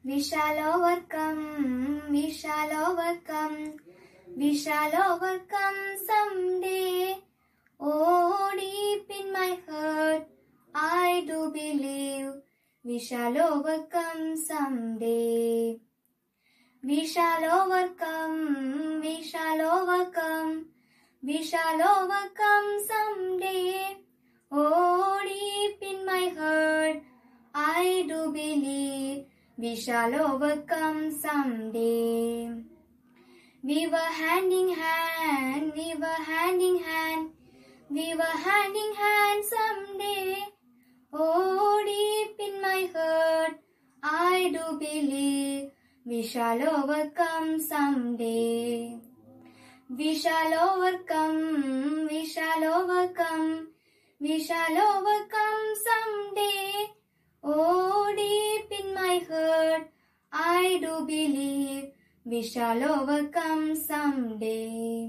We shall overcome, we shall overcome, we shall overcome someday. Oh, deep in my heart, I do believe we shall overcome someday. We shall overcome, we shall overcome, we shall overcome someday. Oh, deep in my heart, I do believe we shall overcome someday. We were hand in hand, we were hand in hand, we were hand in hand someday. Oh, deep in my heart, I do believe we shall overcome someday. We shall overcome, we shall overcome, we shall overcome someday. Oh, deep in my heart, I do believe we shall overcome someday.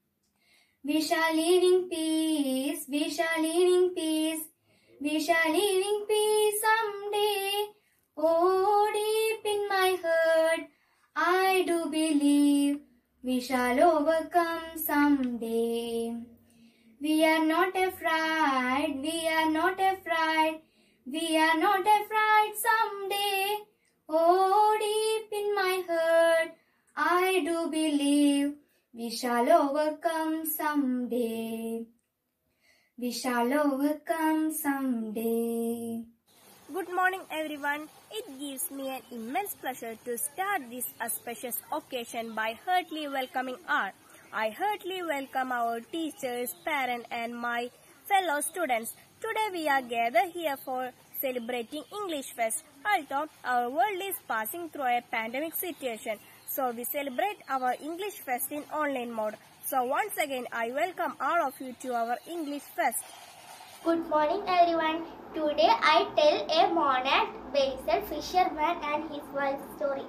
We shall live in peace, we shall live in peace, we shall live in peace someday. Oh, deep in my heart, I do believe we shall overcome someday. We are not afraid, we are not afraid, we are not afraid someday. Oh, deep in my heart, I do believe we shall overcome someday. We shall overcome someday. Good morning everyone. It gives me an immense pleasure to start this auspicious occasion by heartily welcoming our. I heartily welcome our teachers, parents and my fellow students. Today we are gathered here for celebrating English Fest. Although our world is passing through a pandemic situation, so we celebrate our English Fest in online mode. So once again I welcome all of you to our English Fest. Good morning everyone. Today I tell a monarch Basil fisherman and his wife story.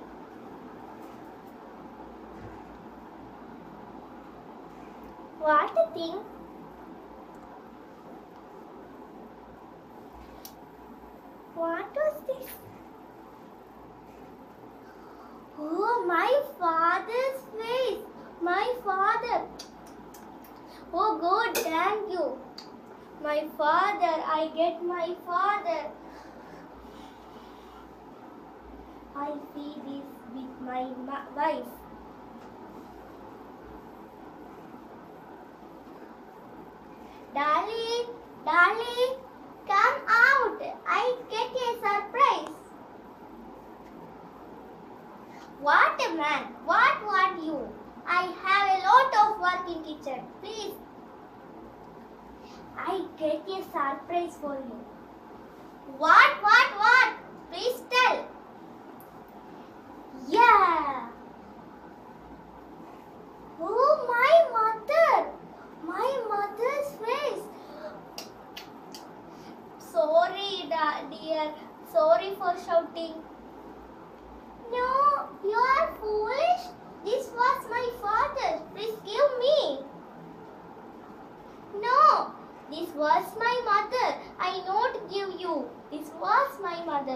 What a thing! What was this? Oh, my father's face! My father! Oh God, thank you! My father, I get my father. I see this with my wife. Darling, darling, come out. I get a surprise. What a man. What want you? I have a lot of work in kitchen. Please. I get a surprise for you. What? Please tell. Yeah. Oh, my mother. My mother's face. Sorry, dear. Sorry for shouting. No, you are foolish. This was my father. Please give me. No. This was my mother. I not give you. This was my mother.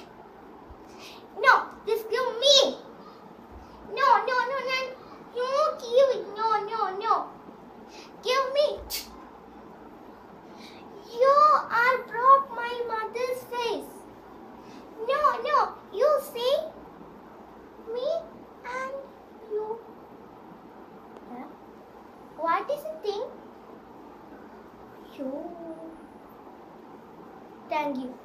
No, this give me. No. You give it. No. Give me. You are broke my mother's face. No. You see? Me and you. Huh? What is the thing? Thank you.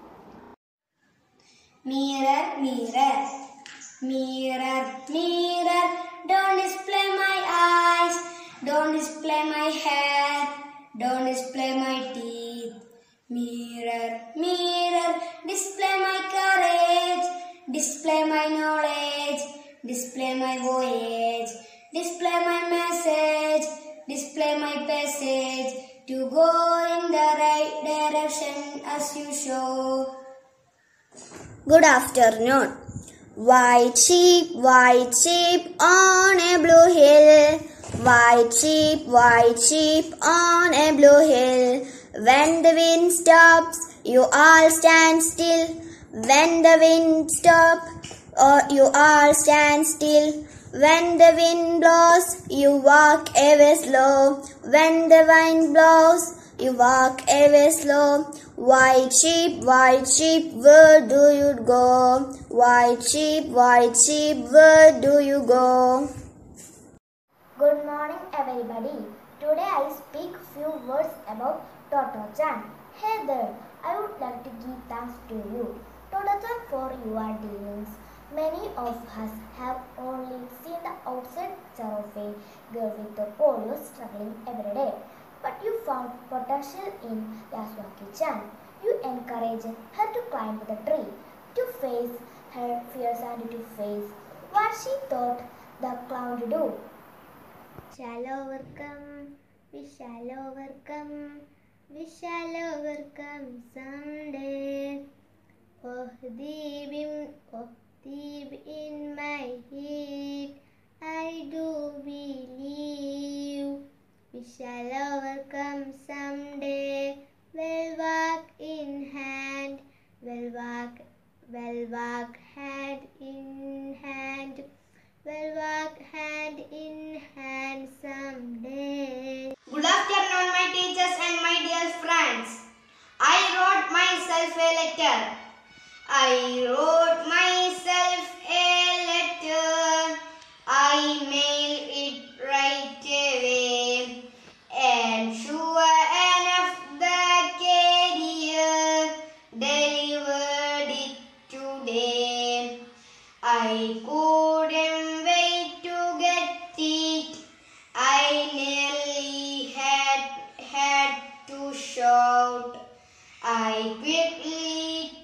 Mirror, mirror, mirror, mirror, don't display my eyes, don't display my hair, don't display my teeth. Mirror, mirror, display my courage, display my knowledge, display my voyage, display my message, display my passage, to go in the right direction as you show. Good afternoon. White sheep on a blue hill. White sheep on a blue hill. When the wind stops, you all stand still. When the wind stops, or you all stand still. When the wind blows, you walk ever slow. When the wind blows, you walk ever slow. White sheep, where do you go? White sheep, where do you go? Good morning, everybody. Today I speak few words about Toto-chan. Hey there, I would like to give thanks to you, Toto-chan, for your dealings. Many of us have only seen the outside picture of a girl with the polio struggling every day. But you found potential in Yaswaki-chan. You encouraged her to climb the tree, to face her fears and to face what she thought the clown would do. Shall overcome, we shall overcome, we shall overcome someday. Oh deep in my heart, I do believe we shall overcome someday. We'll walk in hand, we'll walk hand in hand. We'll walk hand in hand someday. Good afternoon, my teachers and my dear friends. I wrote myself a letter. I mailed it right away. And sure enough, the carrier delivered it today. I couldn't wait to get it. I nearly had to shout. I quickly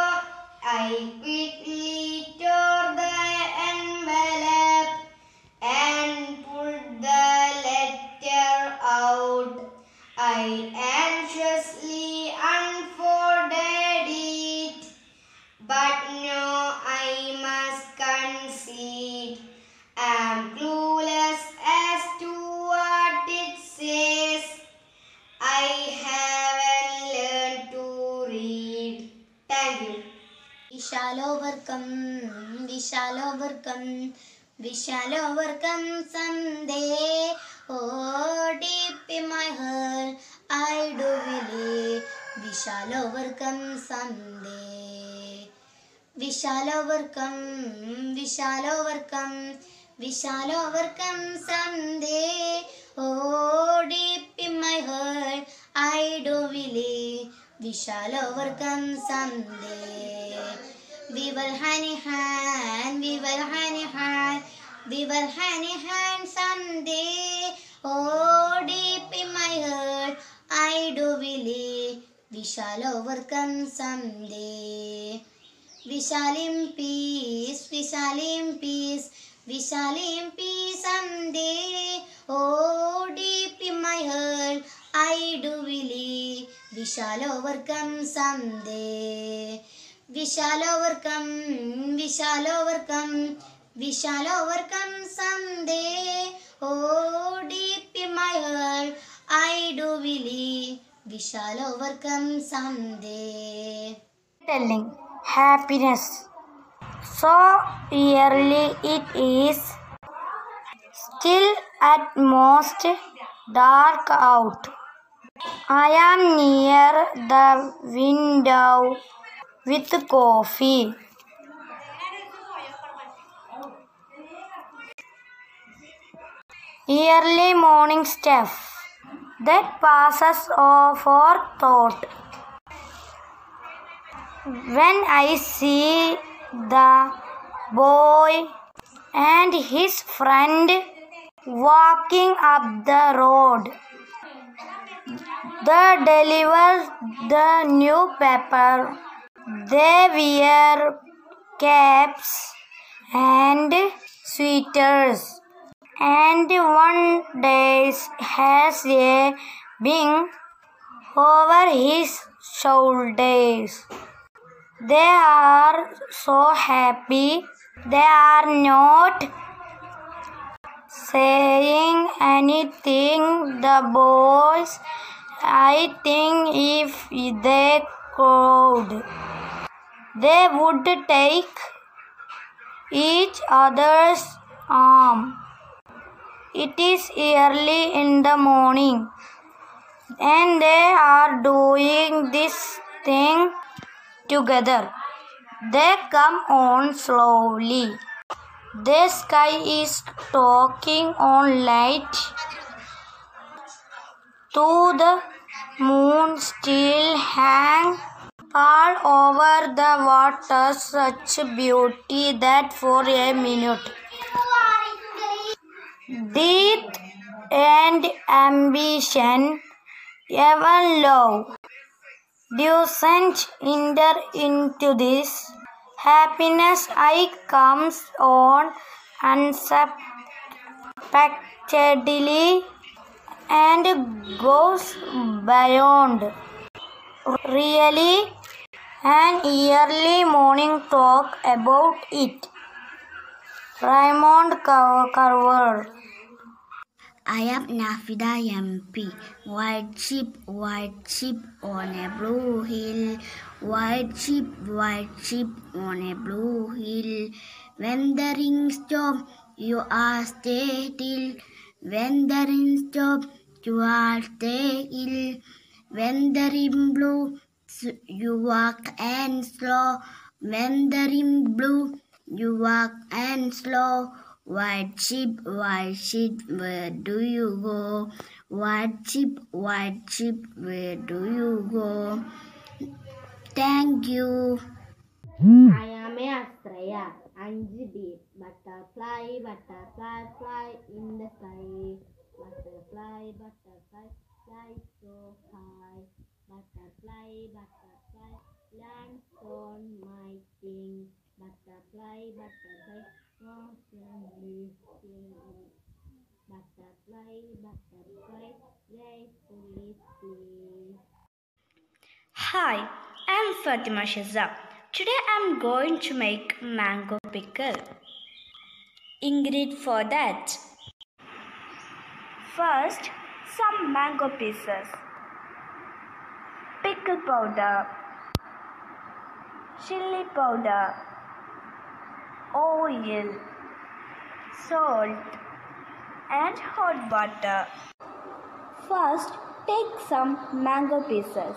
tore the envelope and pulled the letter out. I anxiously unfolded it, but no, I must concede, I'm clueless as to what it says. I haven't learned to read. Thank you. We shall overcome, we shall overcome, we shall overcome someday. Oh, deep in my heart, I do believe we shall overcome someday. We shall overcome, we shall overcome, we shall overcome someday. Oh, deep in my heart, I do believe we shall overcome someday. We will hand in hand, we will hand in hand, we will hand in hand someday. Oh, deep in my heart, I do believe we shall overcome someday. We shall in peace, we shall in peace, we shall in peace someday. Oh, deep in my heart, I do believe we shall overcome someday. We shall overcome, we shall overcome, we shall overcome someday. Oh, deep in my heart, I do believe we shall overcome someday. Telling happiness. So early it is, still at most dark out. I am near the window with coffee. Early morning stuff that passes for thought. When I see the boy and his friend walking up the road, they deliver the newspaper. They wear caps and sweaters, and one day has a bing over his shoulders. They are so happy. They are not saying anything. The boys, I think if they could, they would take each other's arm. It is early in the morning, and they are doing this thing together. They come on slowly. The sky is talking on light. To the moon still hang all over the water, such beauty that for a minute death and ambition, even love, doesn't enter into this. Happiness I comes on unexpectedly and goes beyond. Really, an early morning talk about it. Raymond Carver. I am Nafida MP. White sheep on a blue hill. White sheep on a blue hill. When the ring stop, you are stay till. When the ring stop, you are stay ill. When the rim blew, you walk and slow. When the rim blew, you walk and slow. White sheep, where do you go? White sheep, where do you go? Thank you. I am a Astraya. Anji butterfly, fly in the sky. Butterfly, fly so high. Butterfly, lands on my wing. Butterfly, constantly singing. Butterfly, gracefully flee. Hi, I'm Fatima Shazza. Today I'm going to make mango pickle. Ingredient for that. First, some mango pieces, pickle powder, chili powder, oil, salt, and hot water. First, take some mango pieces.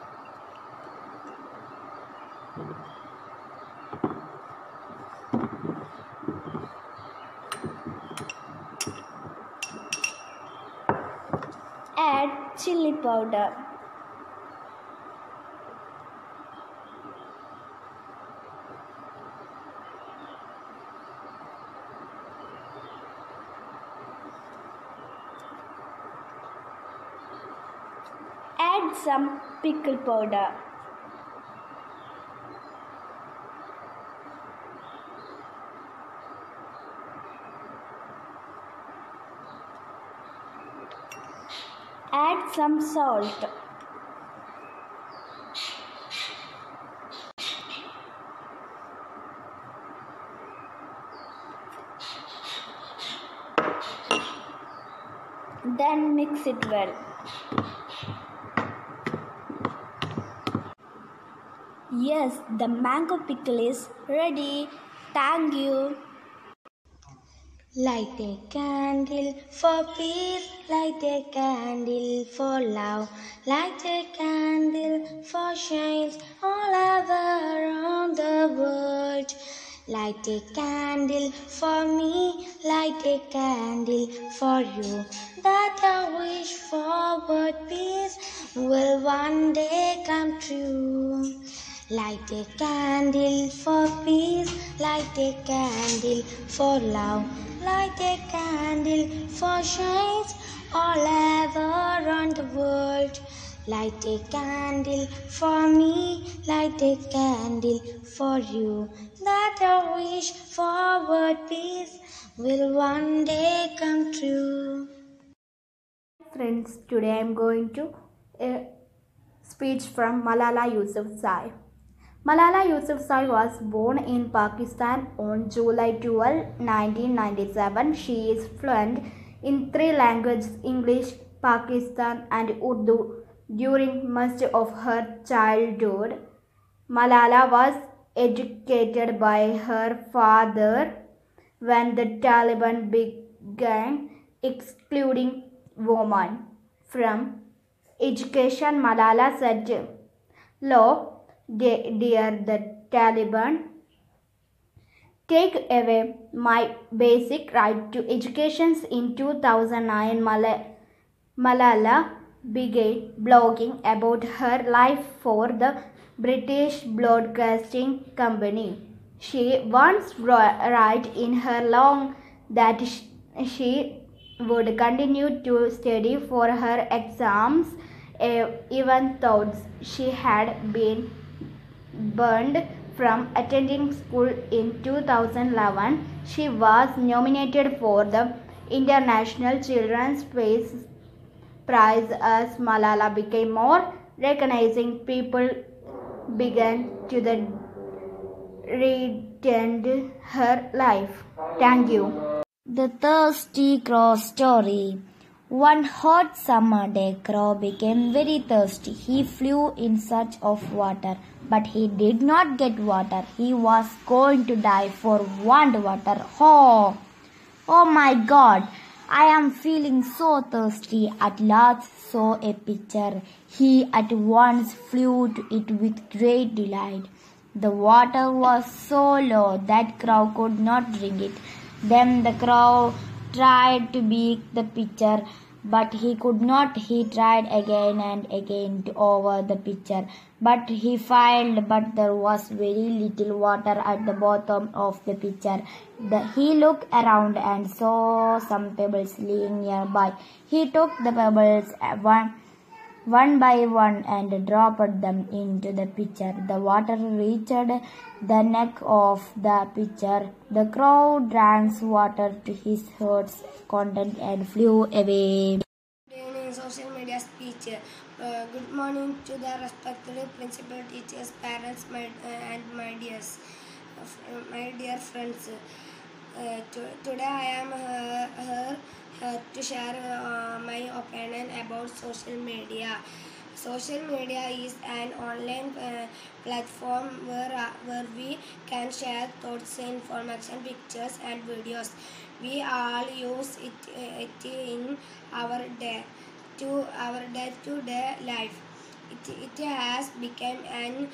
Add chili powder. Add some pickle powder. Add some salt. Then mix it well. Yes, the mango pickle is ready. Thank you. Light a candle for peace, light a candle for love, light a candle for shines all over around the world. Light a candle for me, light a candle for you, that I wish for world peace will one day come true. Light a candle for peace, light a candle for love, light a candle for shines all over around the world. Light a candle for me, light a candle for you, that I wish for world peace will one day come true. Friends, today I am going to speech from Malala Yousafzai. Malala Yousafzai was born in Pakistan on July 12, 1997. She is fluent in 3 languages, English, Pakistan and Urdu. During much of her childhood, Malala was educated by her father when the Taliban began excluding women from education. Malala said, "Look, dear, the Taliban take away my basic right to education." In 2009, Malala began blogging about her life for the British Broadcasting Company. She once wrote in her log that she would continue to study for her exams even though she had been banned from attending school. In 2011, she was nominated for the International Children's Prize. As Malala became more recognizing, people began to read her life. Thank you. The Thirsty Crow Story. One hot summer day, Crow became very thirsty. He flew in search of water, but he did not get water. He was going to die for want water. Oh my God! I am feeling so thirsty. At last saw a pitcher. He at once flew to it with great delight. The water was so low that Crow could not drink it. Then the Crow tried to beat the pitcher, but he could not. He tried again and again to over the pitcher, but he failed. But there was very little water at the bottom of the pitcher. He looked around and saw some pebbles lying nearby. He took the pebbles one by one and dropped them into the pitcher. The water reached the neck of the pitcher. The Crow drank water to his heart's content and flew away. Social media speech. Good morning to the respected principal, teachers, parents, and my dear friends. Today I am here to share my opinion about social media. Social media is an online platform where we can share thoughts, information, pictures, and videos. We all use it in our day-to-day life. It has become an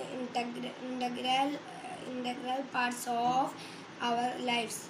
integral part of our lives.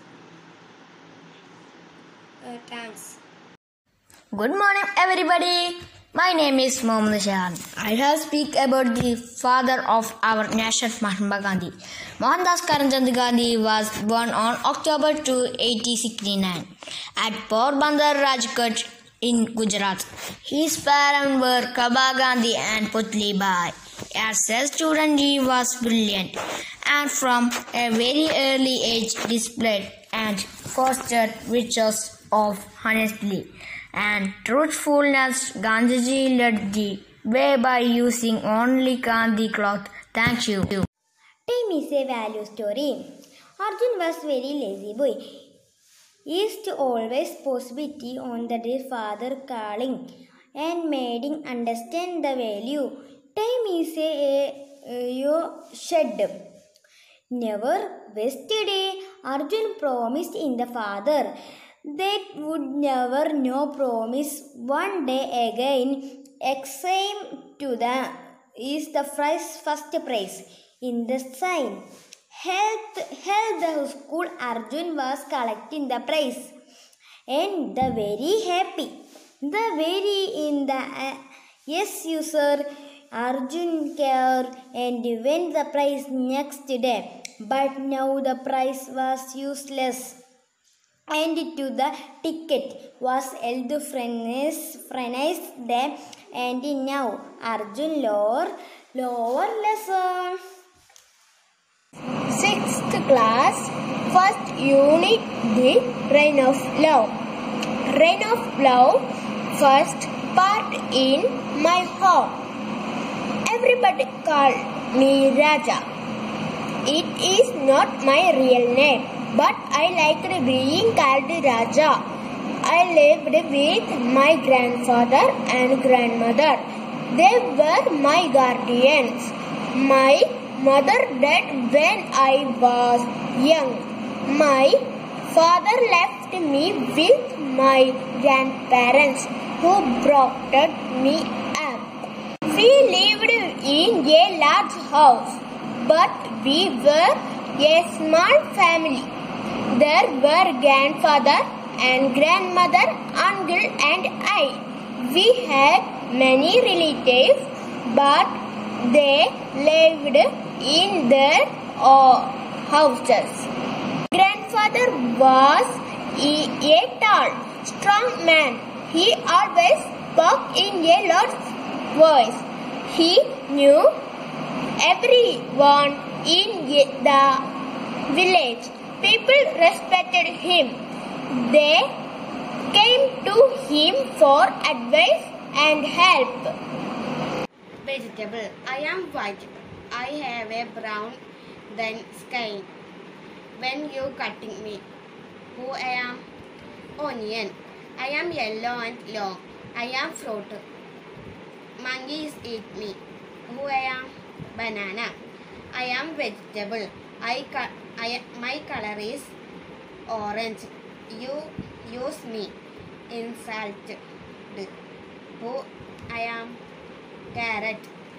Thanks. Good morning, everybody. My name is Mohammad Shahan. I shall speak about the father of our nation, Mahatma Gandhi. Mohandas Karamchand Gandhi was born on October 2, 1869 at Porbandar, Rajkot in Gujarat. His parents were Kaba Gandhi and Putli Bai. As a student, he was brilliant and from a very early age displayed and fostered virtues of honesty and truthfulness. Gandhiji led the way by using only Gandhi cloth. Thank you. Time is a value story. Arjun was very lazy boy. He used to always possibility on the dear father calling and made him understand the value. Time is a shed. Never yesterday, Arjun promised in the father that would never no promise one day again. Exam to the is the first prize in the sign. Help the school. Arjun was collecting the prize and the very happy. The very in the yes user Arjun care and win the prize next day. But now the prize was useless and to the ticket was held furnished them, and now Arjun lower lesson. 6th class, 1st unit, the Reign of Love. Reign of Love, first part in my home. Everybody called me Raja. It is not my real name, but I liked being called Raja. I lived with my grandfather and grandmother. They were my guardians. My mother died when I was young. My father left me with my grandparents who brought me up. We lived in a large house, but we were a small family. There were grandfather and grandmother, uncle and I. We had many relatives, but they lived in their houses. Grandfather was a tall, strong man. He always spoke in a loud voice. He knew everyone in the village. People respected him. They came to him for advice and help. Vegetable. I am white. I have a brown then skin. When you cutting me, who I am? Onion. I am yellow and long. I am fruit. Monkeys eat me. Who I am? Banana. I am vegetable. My color is orange. You use me. Insult. Who I am? Carrot.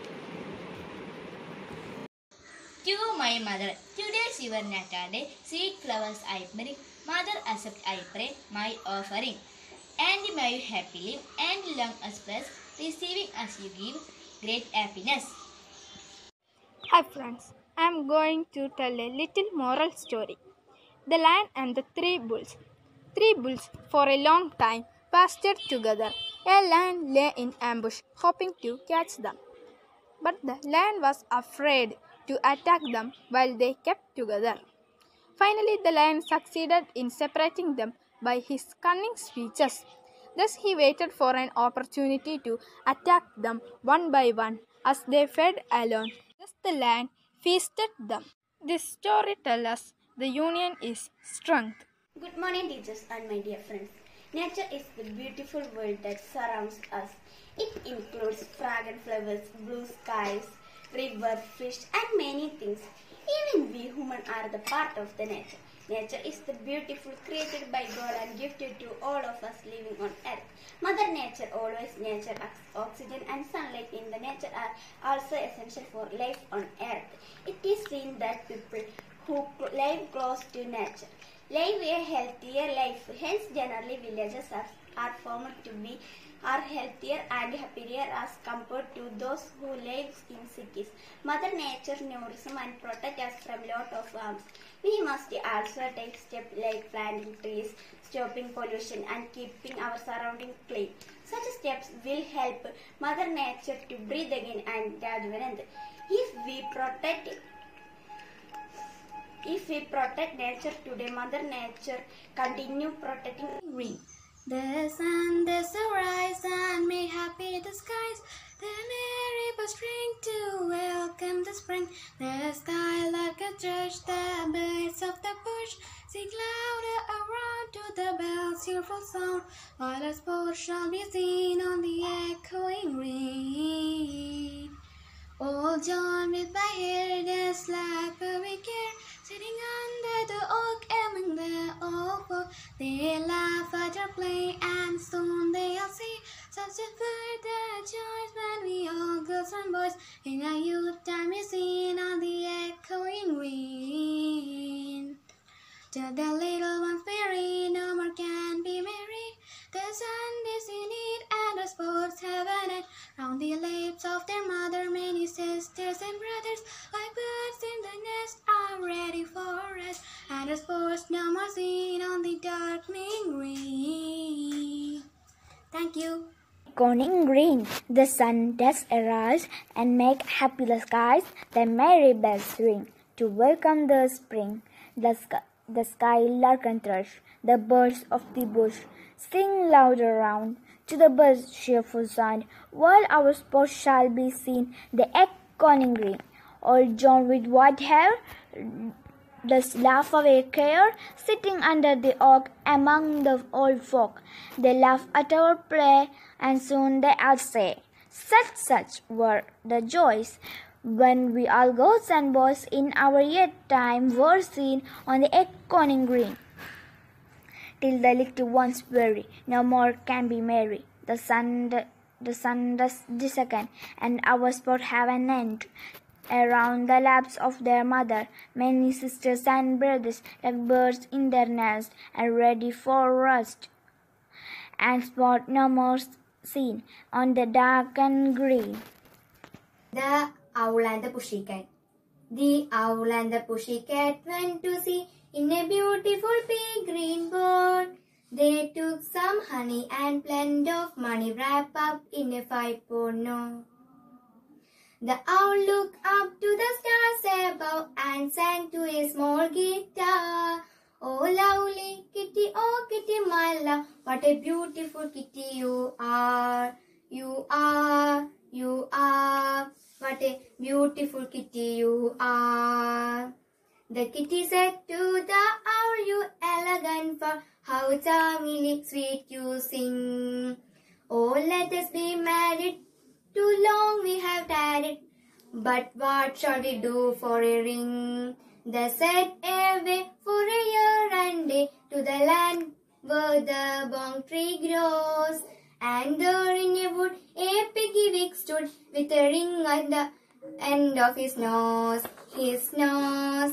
To my mother, today's your Natal day. Sweet flowers I bring. Mother, accept I pray my offering. And may you happy live and long as blessed, receiving as you give great happiness. Hi friends, I am going to tell a little moral story. The Lion and the Three Bulls. Three bulls for a long time pastured together. A lion lay in ambush, hoping to catch them. But the lion was afraid to attack them while they kept together. Finally, the lion succeeded in separating them by his cunning speeches. Thus, he waited for an opportunity to attack them one by one as they fed alone. Thus, the lion feasted them. This story tells us the union is strength. Good morning, teachers and my dear friends. Nature is the beautiful world that surrounds us. It includes fragrant flowers, blue skies, river, fish and many things. Even we humans are the part of the nature. Nature is the beautiful created by God and gifted to all of us living on earth. Mother Nature always nurtures us. Oxygen and sunlight in the nature are also essential for life on earth. It is seen that people who live close to nature live a healthier life. Hence, generally villages are formed to be healthier and happier as compared to those who live in cities. Mother Nature nourishes and protects us from lot of harms. We must also take steps like planting trees, stopping pollution and keeping our surroundings clean. Such steps will help Mother Nature to breathe again and Rajvanand. If we protect nature today, Mother Nature continue protecting Ring. The sun, the sunrise, and make happy the skies. The merry birds ring to welcome the spring. The sky like a church, the birds of the bush sing louder around to the bells' cheerful sound. While a sport shall be seen on the echoing ring. Old John with my hair, the slapper we care, sitting under the oak among the oak folk. They laugh at our play and soon they'll see such a further joys when we all girls and boys in our youth time is seen on the echoing ring. Till the little ones weary, no more can be merry. The sun is in it and the sports have an end. Round the lips of their mother, many sisters and brothers, like birds in the nest, are ready for rest. And the sports no more seen on the darkening green. Thank you. Corning green, the sun does arise and make happy the skies. The merry bells ring to welcome the spring. The sky lark and thrush, the birds of the bush sing louder round to the birds' cheerful sound. While our sports shall be seen, the echoing green. Old John with white hair does laugh away care, sitting under the oak among the old folk. They laugh at our play, and soon they all say, such were the joys when we all girls and boys in our yet time were seen on the egg-coning green. Till the little ones weary, no more can be merry. The sun does disappear, and our sport have an end. Around the laps of their mother, many sisters and brothers like birds in their nest and ready for rest. And sport no more seen on the dark and green. The Owl and the Pussycat. The owl and the pussycat went to sea in a beautiful pea green boat. They took some honey and plenty of money wrapped up in a 5-pound note. The owl looked up to the stars above and sang to a small guitar. Oh lovely kitty, oh kitty my love, what a beautiful kitty you are. You are, you are, what a beautiful kitty you are. The kitty said to the owl, you elegant fur, how charmingly sweet you sing. Oh, let us be married, too long we have tarried, but what shall we do for a ring? They said away for a year and day to the land where the bong tree grows. And there in a wood a piggy wig stood with a ring at the end of his nose. His nose,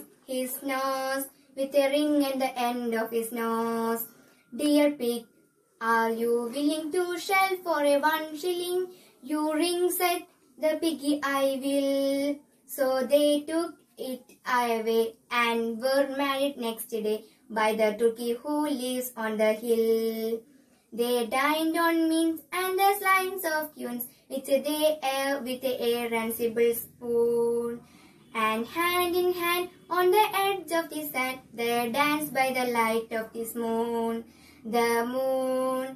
with a ring at the end of his nose. Dear pig, are you willing to sell for a 1 shilling? You ring, said the piggy, I will. So they took it away and were married next day by the turkey who lives on the hill. They dined on mince and the slimes of quince, which they ate with a air and silver spoon. And hand in hand on the edge of the sand, they danced by the light of this moon. The moon,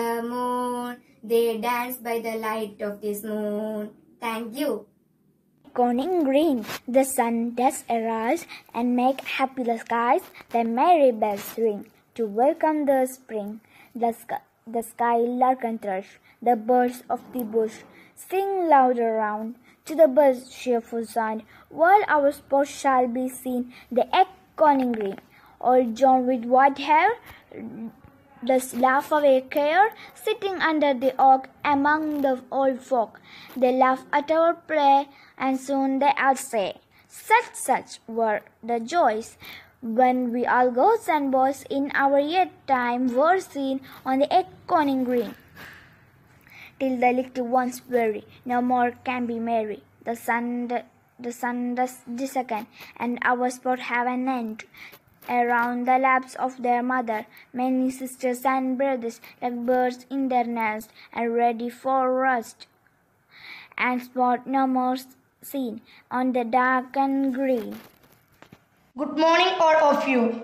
they danced by the light of this moon. Thank you. Coning green, the sun does arise and make happy the skies. The merry bells ring to welcome the spring. The sky lark and thrush, the birds of the bush sing loud around to the bird's cheerful sound. While our sport shall be seen, the egg-coning green. Old John with white hair does laugh away care, sitting under the oak among the old folk. They laugh at our play, and soon they all say, such were the joys when we all girls and boys in our yet time were seen on the egg-coning green. Till the little ones weary, no more can be merry. The sun does disappear, and our sport have an end. Around the laps of their mother, many sisters and brothers like birds in their nest and ready for rest. And sport no more seen on the dark and green. Good morning all of you.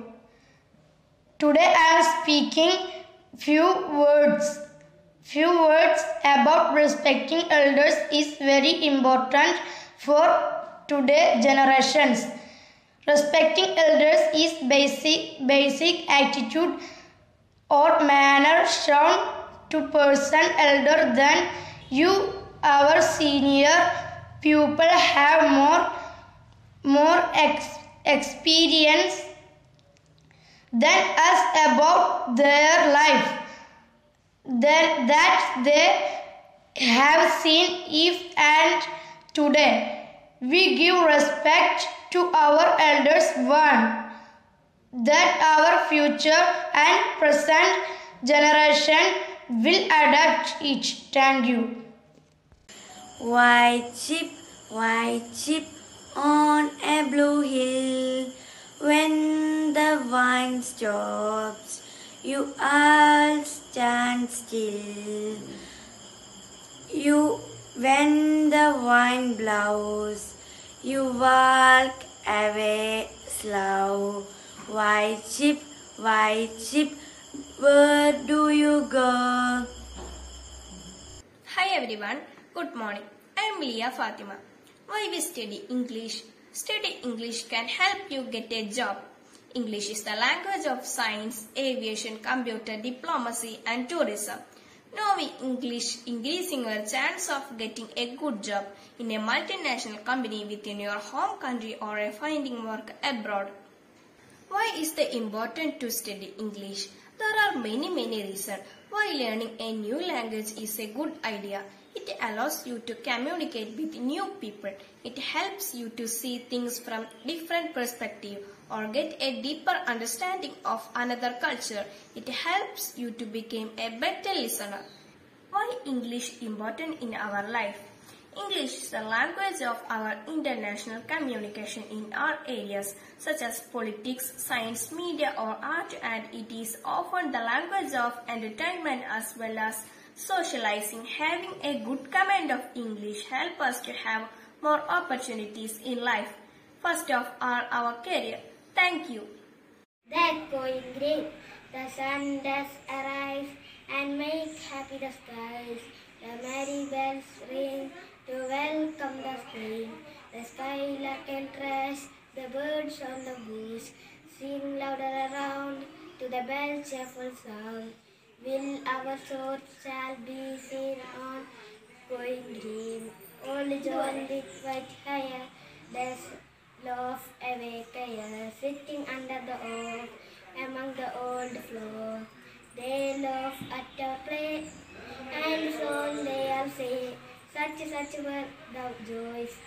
Today I am speaking few words about respecting elders is very important for today generations. Respecting elders is basic attitude or manner shown to person elder than you. Our senior people have more experience than us about their life that they have seen if and today we give respect to our elders one that our future and present generation will adapt each. Thank you. White sheep on a blue hill, when the vine stops, you all stand still. When the wind blows, you walk away slow. White sheep, where do you go? Hi everyone, good morning. I am Leah Fatima. Why we study English? Study English can help you get a job. English is the language of science, aviation, computer, diplomacy and tourism. Knowing English increasing your chance of getting a good job in a multinational company within your home country or finding work abroad. Why is it important to study English? There are many reasons why learning a new language is a good idea. It allows you to communicate with new people. It helps you to see things from different perspectives or get a deeper understanding of another culture. It helps you to become a better listener. Why English important in our life? English is the language of our international communication in all areas such as politics, science, media or art, and it is often the language of entertainment as well as socializing. Having a good command of English helps us to have more opportunities in life. First of all, our career. Thank you. That's going great. The sun does arise and make happy the skies. The merry bells ring to welcome the spring. The skylark and thrush, the birds on the bush, sing louder around to the bell's cheerful sound. Will our swords shall be seen on going green. Old John with white hair does laugh away care, sitting under the oak among the old floor. They laugh at our play, and soon they'll say, such were the joys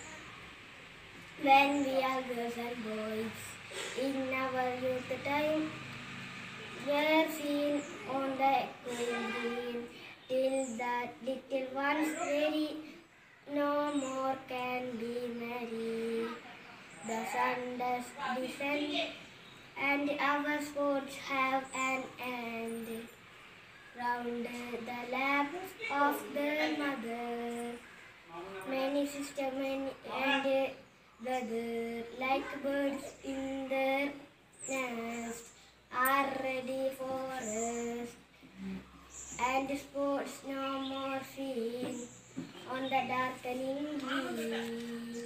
when we are girls and boys. In our youth time, were seen on the going green, till that little ones very no more can be merry. The sun does descend, and our sports have an end. Round the lap of the mother, many sisters and brother, like birds in their nest, are ready for us, and sports no more seen on the darkening green.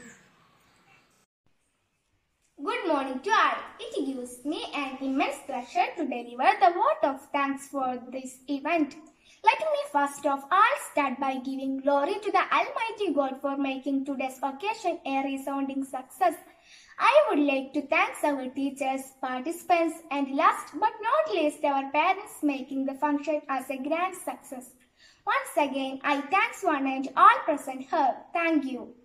Good morning to all. It gives me an immense pleasure to deliver the vote of thanks for this event. Let me first of all start by giving glory to the Almighty God for making today's occasion a resounding success. I would like to thank our teachers, participants, and last but not least our parents making the function as a grand success. Once again, I thank one and all present here. Thank you.